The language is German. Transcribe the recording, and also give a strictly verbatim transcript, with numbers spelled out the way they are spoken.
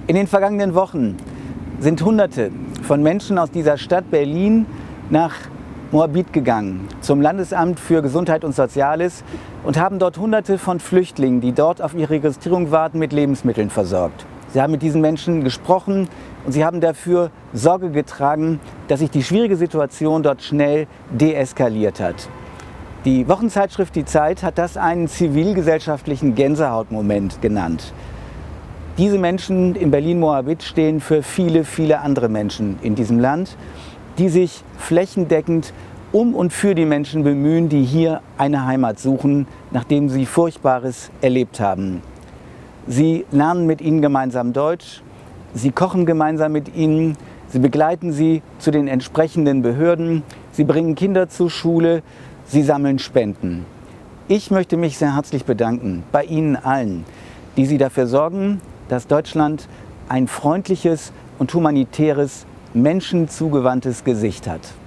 In den vergangenen Wochen sind Hunderte von Menschen aus dieser Stadt Berlin nach Moabit gegangen, zum Landesamt für Gesundheit und Soziales, und haben dort Hunderte von Flüchtlingen, die dort auf ihre Registrierung warten, mit Lebensmitteln versorgt. Sie haben mit diesen Menschen gesprochen und sie haben dafür Sorge getragen, dass sich die schwierige Situation dort schnell deeskaliert hat. Die Wochenzeitschrift Die Zeit hat das einen zivilgesellschaftlichen Gänsehautmoment genannt. Diese Menschen in Berlin-Moabit stehen für viele, viele andere Menschen in diesem Land, die sich flächendeckend um und für die Menschen bemühen, die hier eine Heimat suchen, nachdem sie Furchtbares erlebt haben. Sie lernen mit ihnen gemeinsam Deutsch, sie kochen gemeinsam mit ihnen, sie begleiten sie zu den entsprechenden Behörden, sie bringen Kinder zur Schule, sie sammeln Spenden. Ich möchte mich sehr herzlich bedanken bei Ihnen allen, die Sie dafür sorgen, dass Deutschland ein freundliches und humanitäres, menschenzugewandtes Gesicht hat.